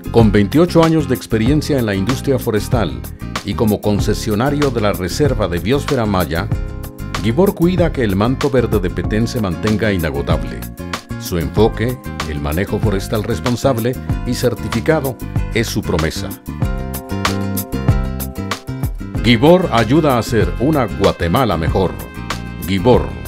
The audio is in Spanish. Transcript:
Con 28 años de experiencia en la industria forestal y como concesionario de la Reserva de Biosfera Maya, Gibor cuida que el manto verde de Petén se mantenga inagotable. Su enfoque, el manejo forestal responsable y certificado, es su promesa. Gibor ayuda a hacer una Guatemala mejor. Gibor.